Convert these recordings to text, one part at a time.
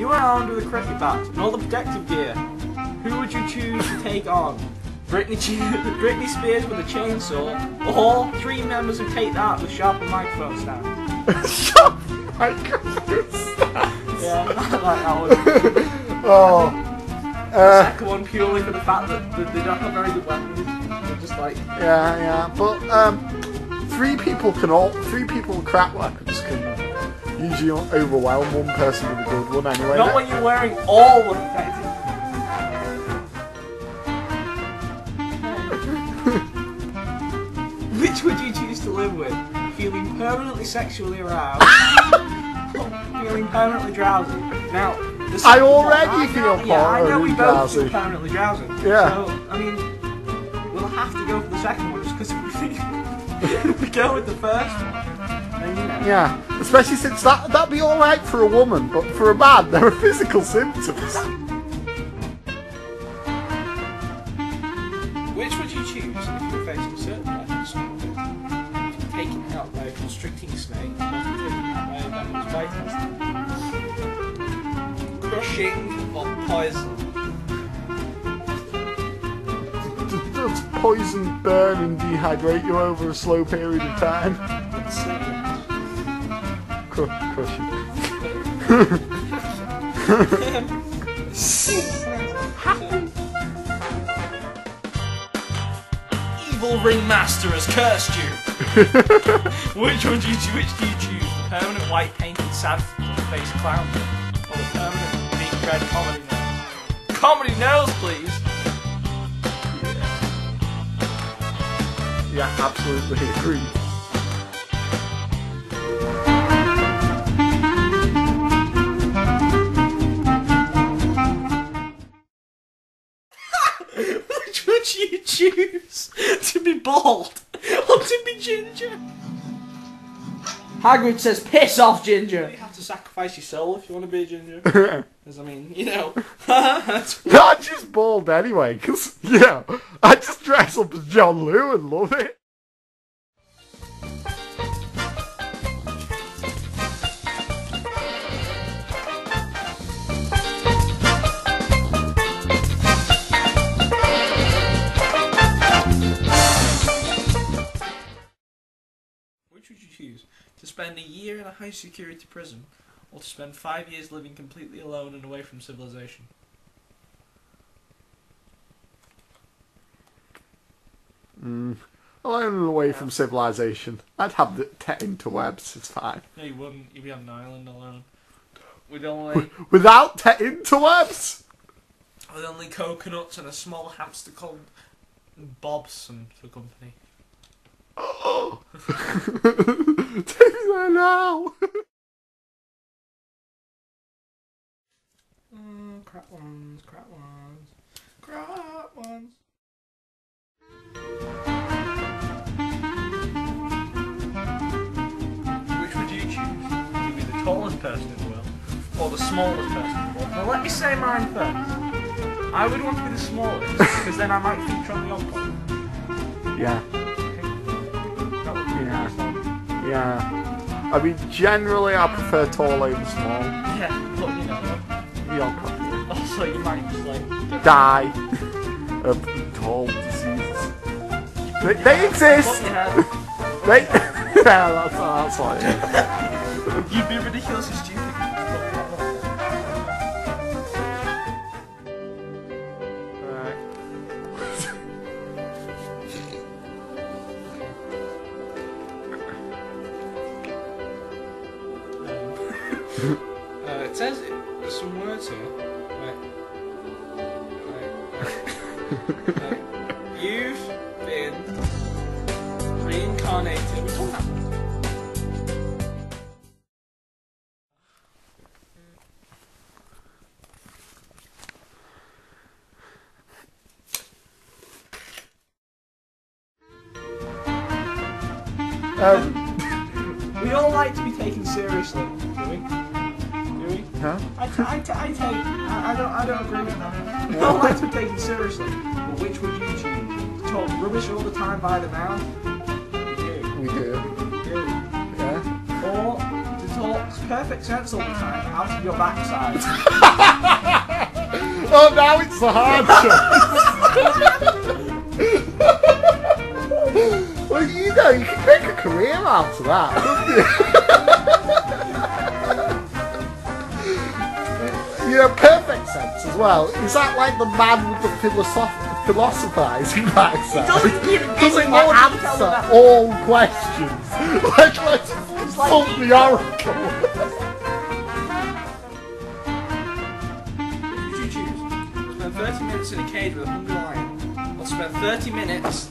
you were armed with a cricket bat and all the protective gear, who would you choose to take on? Britney Spears with a chainsaw, or 3 members who Take That with sharpened microphone stand? Sharpened microphone stand? Yeah, I like that one. Oh. The second one purely for the fact that they don't have very good weapons. They're just like... Yeah, but 3 people with crap weapons can usually overwhelm one person with a good one anyway. Not when you're wearing all the protective. Which would you choose to live with? Feeling permanently sexually aroused, or feeling permanently drowsy? Now, I already feel permanently drowsy. I know we both feel permanently drowsy. Yeah. So, I mean, we'll have to go for the second one just because if we go with the first one, then you know. Yeah, especially since that'd be alright for a woman, but for a man, there are physical symptoms. Which would you choose if you were facing certain weapons? Taken out by a constricting snake, or taken out by a venomous bite? Crushing or poison? Does poison burn and dehydrate you over a slow period of time? Let's say Crushing. Evil ringmaster has cursed you. Which do you choose? The permanent white painted sad face clown, or the permanent big red comedy nose? Comedy nose, please. Yeah, absolutely agree. Which would you choose? To be bald or to be ginger? Hagrid says, piss off, ginger! You have to sacrifice your soul if you want to be a ginger. Because, I mean, you know. Not just bald anyway, because, yeah, I just dress up as John Lou and love it. Which would you choose? To spend a year in a high security prison, or to spend 5 years living completely alone and away from civilization? Alone and away from civilization. I'd have the interwebs, it's fine. No, you wouldn't. You'd be on an island alone. With only... Without interwebs? With only coconuts and a small hamster called Bobson for company. Oh! Take me there now! Crap ones, crap ones, crap ones. Which would you choose? To be the tallest person in the world, or the smallest person in the world? Now let me say mine first. I would want to be the smallest, because then I might feature on the odd one. Yeah. Yeah. I mean, generally I prefer tall over small. Yeah, but you know. Yeah, Also, you might just like die of tall diseases. They exist. They. Yeah, that's like it. You'd be ridiculously stupid. It says there's some words here. You've been reincarnated. We talking about? We all like to be taken seriously, do we? Huh? I don't agree with that. We all like to be taken seriously, but which would you choose? To talk rubbish all the time by the mouth? We do. You do. Yeah. Or to talk perfect sense all the time out of your backside. Oh, now it's the hard choice. Well, you know, you can make a career out of that, couldn't you? Yeah, perfect sense as well. Is that like the man with the philosophizing backside? Doesn't answer all questions. Let's consult the oracle. Would you choose? Spend 30 minutes in a cage with a hungry lion, or spend 30 minutes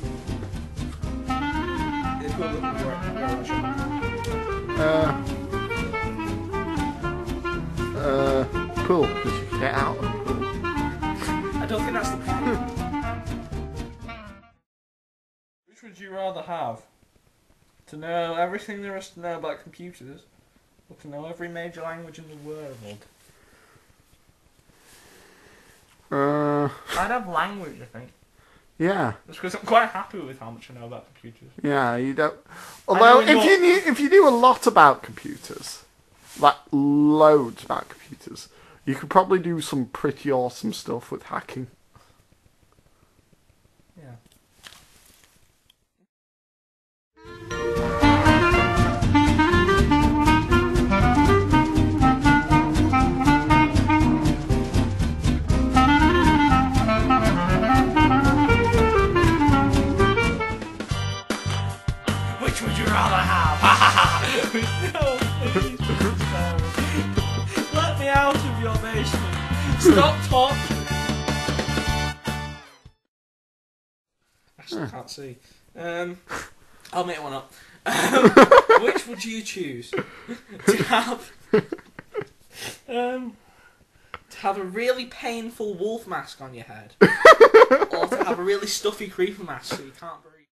in a pool with a Pool, because you can get out of the pool. I don't think that's the point. Which would you rather have? To know everything there is to know about computers, or to know every major language in the world? I'd have language, I think. Yeah. Just because I'm quite happy with how much I know about computers. Yeah, you don't. Although, if you knew a lot about computers, like loads about computers, you could probably do some pretty awesome stuff with hacking. Yeah. Which would you rather have? No, please, let me out of your basement. Stop talking. I still can't see. I'll make one up. Which would you choose? To have a really painful wolf mask on your head, or to have a really stuffy creeper mask so you can't breathe?